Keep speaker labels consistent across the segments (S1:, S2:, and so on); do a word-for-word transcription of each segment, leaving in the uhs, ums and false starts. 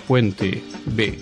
S1: Fuente B.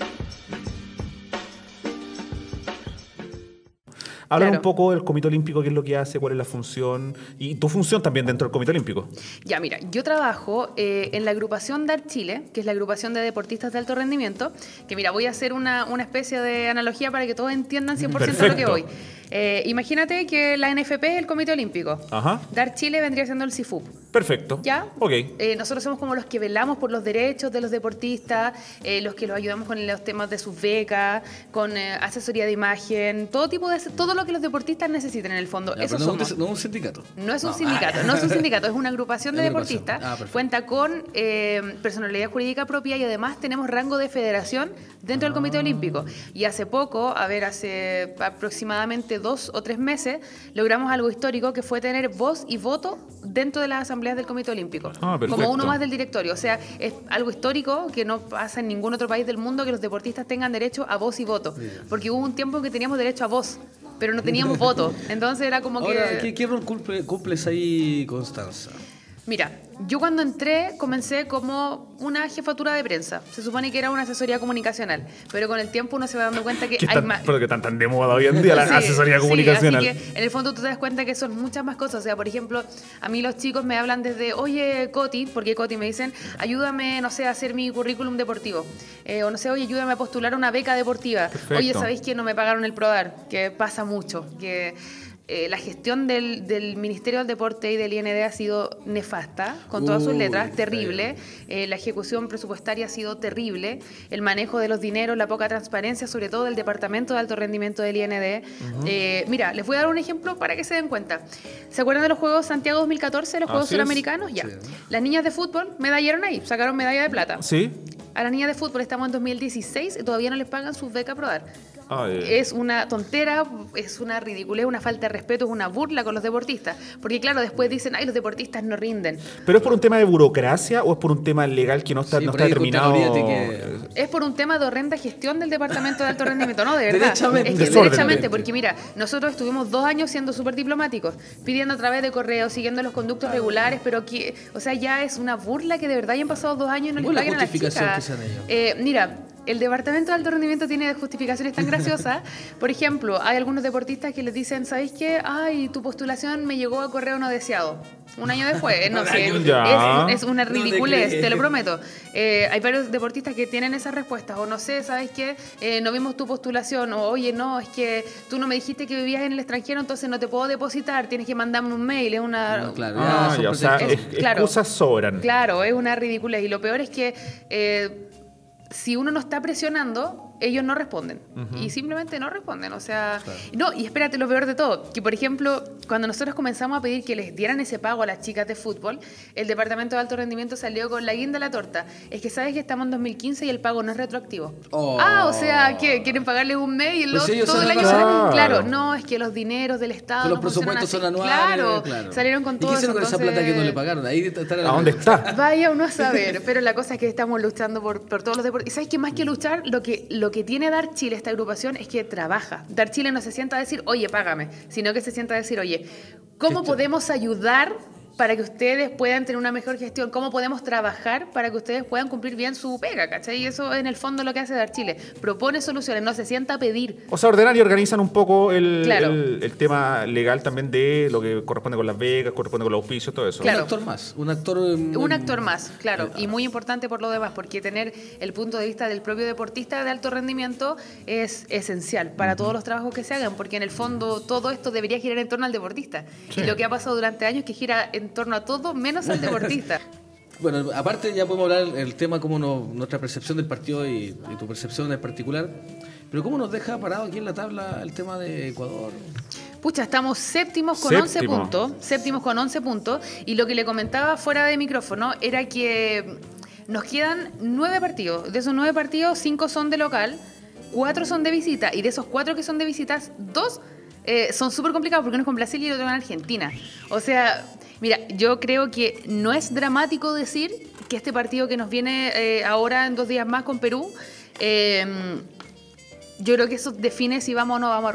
S2: Hablar
S3: Claro.
S2: un poco del Comité Olímpico, qué es lo que hace, cuál es la función y tu función también dentro del Comité Olímpico.
S3: Ya, mira, yo trabajo eh, en la agrupación D A R Chile, que es la agrupación de deportistas de alto rendimiento, que mira, voy a hacer una, una especie de analogía para que todos entiendan cien por ciento lo que
S2: Perfecto.
S3: voy. Eh, imagínate que la N F P es el Comité Olímpico.
S2: Ajá.
S3: D A R Chile vendría siendo el C I F U P.
S2: Perfecto.
S3: ¿Ya?
S2: Ok.
S3: Eh, nosotros somos como los que velamos por los derechos de los deportistas, eh, los que los ayudamos con los temas de sus becas, con eh, asesoría de imagen, todo tipo de todo lo que los deportistas necesiten en el fondo.
S4: Ya,
S3: Eso
S4: pero no,
S3: somos.
S4: es un- no es un sindicato.
S3: No es un sindicato, no es un sindicato, es una agrupación de
S4: Es una agrupación.
S3: deportistas.
S4: Ah, perfecto.
S3: Cuenta con eh, personalidad jurídica propia y además tenemos rango de federación dentro del Comité Olímpico. Y hace poco, a ver, hace aproximadamente dos o tres meses, logramos algo histórico que fue tener voz y voto dentro de las asambleas del Comité Olímpico.
S2: Ah, perfecto.
S3: Como uno más del directorio. O sea, es algo histórico que no pasa en ningún otro país del mundo que los deportistas tengan derecho a voz y voto. Porque hubo un tiempo en que teníamos derecho a voz, pero no teníamos voto. Entonces era como
S4: Ahora,
S3: que...
S4: ¿qué, qué rol cumple- cumples ahí, Constanza?
S3: Mira, yo cuando entré comencé como una jefatura de prensa. Se supone que era una asesoría comunicacional, pero con el tiempo uno se va dando cuenta que
S2: ¿Qué
S3: hay
S2: tan,
S3: más...
S2: pero que tan, tan de moda hoy en día la
S3: Sí,
S2: asesoría
S3: sí,
S2: comunicacional.
S3: así que en el fondo tú te das cuenta que son muchas más cosas. O sea, por ejemplo, a mí los chicos me hablan desde, oye, Coti, porque Coti me dicen, ayúdame, no sé, a hacer mi currículum deportivo. Eh, o no sé, oye, ayúdame a postular una beca deportiva.
S2: Perfecto.
S3: Oye, ¿sabéis que no me pagaron el PRODAR? Que pasa mucho, que... eh, la gestión del, del Ministerio del Deporte y del I N D ha sido nefasta, con todas sus
S4: Uy,
S3: letras, terrible. Eh, la ejecución presupuestaria ha sido terrible. El manejo de los dineros, la poca transparencia, sobre todo del Departamento de Alto Rendimiento del I N D. Uh-huh. eh, mira, les voy a dar un ejemplo para que se den cuenta. ¿Se acuerdan de los Juegos Santiago dos mil catorce, los Juegos
S2: Así es.
S3: Suramericanos? Ya.
S4: Sí.
S3: Las niñas de fútbol medallaron ahí, sacaron medalla de plata.
S2: Sí.
S3: A las niñas de fútbol estamos en dos mil dieciséis y todavía no les pagan sus becas PRODAR.
S2: Ah, eh.
S3: Es una tontera, es una ridiculez, una falta de respeto, es una burla con los deportistas. Porque claro, después dicen, ay, los deportistas no rinden.
S2: ¿Pero es por un tema de burocracia o es por un tema legal que no está,
S4: Sí,
S2: no
S4: por
S2: está
S4: ahí
S2: determinado?
S4: Contraloría te
S3: Es por un tema de horrenda gestión del Departamento de Alto Rendimiento, ¿no? De verdad.
S4: Derechamente.
S3: Es que
S2: Desorden.
S3: derechamente, porque mira, nosotros estuvimos dos años siendo súper diplomáticos, pidiendo a través de correo, siguiendo los conductos regulares, pero aquí, o sea, ya es una burla que de verdad hayan pasado dos años y no les
S4: ¿Cuál es la
S3: paguen a las
S4: justificación
S3: chicas.
S4: que se han hecho?
S3: Eh, mira, el Departamento de Alto Rendimiento tiene justificaciones tan graciosas. Por ejemplo, hay algunos deportistas que les dicen, ¿sabéis qué? Ay, tu postulación me llegó a correo no deseado. Un año después. No sé,
S2: Ya.
S3: es, es una
S4: No te
S3: ridiculez,
S4: creo.
S3: te lo prometo. Eh, hay varios deportistas que tienen esas respuestas. O no sé, ¿sabes qué? Eh, no vimos tu postulación. O oye, no, es que tú no me dijiste que vivías en el extranjero, entonces no te puedo depositar. Tienes que mandarme un mail. Es una...
S4: No, claro,
S2: Ah,
S4: ya, son
S2: ya, o sea,
S4: pretextos.
S2: es-
S3: claro.
S2: excusas sobran.
S3: Claro, es una ridiculez. Y lo peor es que eh, si uno no está presionando, ellos no responden. Uh-huh. Y simplemente no responden. O sea, claro. No, y espérate, lo peor de todo, que por ejemplo, cuando nosotros comenzamos a pedir que les dieran ese pago a las chicas de fútbol, el Departamento de Alto Rendimiento salió con la guinda a la torta. Es que sabes que estamos en dos mil quince y el pago no es retroactivo.
S4: Oh.
S3: Ah, o sea, ¿qué? ¿Quieren pagarle un mes y el
S4: Pues
S3: otro,
S4: si ellos
S3: todo el
S4: son
S3: año?
S2: claro.
S3: Claro, no, es que los dineros del Estado
S4: Los
S3: no funcionan
S4: presupuestos
S3: así.
S4: son anuales.
S3: Claro,
S4: claro.
S3: salieron con
S4: ¿Y
S3: todo
S4: qué hicieron
S3: eso,
S4: con esa
S3: entonces...
S4: plata que no le pagaron? Ahí está la
S2: ¿A dónde está?
S3: Vaya uno a saber, pero la cosa es que estamos luchando por, por todos los deportes. ¿Y sabes qué? Más que luchar, lo que, lo que tiene D A R Chile, esta agrupación, es que trabaja. D A R Chile no se sienta a decir, oye, págame, sino que se sienta a decir, oye, ¿cómo podemos ayudar para que ustedes puedan tener una mejor gestión? ¿Cómo podemos trabajar para que ustedes puedan cumplir bien su pega? ¿Cachai? Y eso en el fondo lo que hace D A R Chile. Propone soluciones, no se sienta a pedir.
S2: O sea, ordenan y organizan un poco el,
S3: Claro.
S2: el, el tema legal también de lo que corresponde con las becas, corresponde con los auspicios, todo eso.
S3: Claro.
S4: Un actor más. Un actor, muy-
S3: Un actor más, claro,
S4: Eh,
S3: y muy importante por lo demás, porque tener el punto de vista del propio deportista de alto rendimiento es esencial para uh-huh. todos los trabajos que se hagan, porque en el fondo todo esto debería girar en torno al deportista. Sí. Y lo que ha pasado durante años es que gira en torno a todo menos al deportista.
S4: Bueno, aparte ya podemos hablar el tema como no- nuestra percepción del partido y, y tu percepción en particular, pero cómo nos deja parado aquí en la tabla el tema de Ecuador.
S3: Pucha, estamos séptimos con
S2: Séptimo.
S3: once puntos, séptimos con once puntos, y lo que le comentaba fuera de micrófono era que nos quedan nueve partidos. De esos nueve partidos, cinco son de local, cuatro son de visita, y de esos cuatro que son de visitas, dos eh, son súper complicados porque uno es con Brasil y el otro con Argentina. O sea, mira, yo creo que no es dramático decir que este partido que nos viene eh, ahora en dos días más con Perú, eh, yo creo que eso define si vamos o no vamos a Rusia.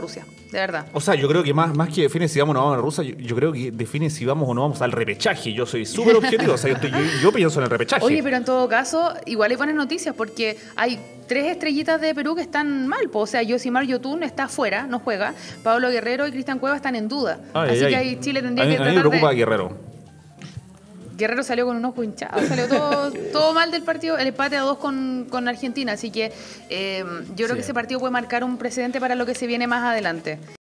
S3: de verdad.
S2: O sea, yo creo que más, más que define si vamos o no vamos a la rusa, yo, yo creo que define si vamos o no vamos al repechaje. Yo soy súper objetivo, o sea, yo, estoy- yo, yo pienso en el repechaje.
S3: Oye, pero en todo caso, igual hay buenas noticias porque hay tres estrellitas de Perú que están mal. Po. O sea, Yosimar Yotun está afuera, no juega. Pablo Guerrero y Cristian Cueva están en duda.
S2: Ay,
S3: Así
S2: ay,
S3: que
S2: ay.
S3: ahí Chile tendría
S2: a mí,
S3: que
S2: a mí me
S3: tratar
S2: preocupa
S3: de...
S2: Guerrero.
S3: Guerrero salió con un ojo hinchado, salió todo, todo mal del partido, el empate a dos con, con Argentina. Así que eh, yo creo
S2: Sí.
S3: que ese partido puede marcar un precedente para lo que se viene más adelante.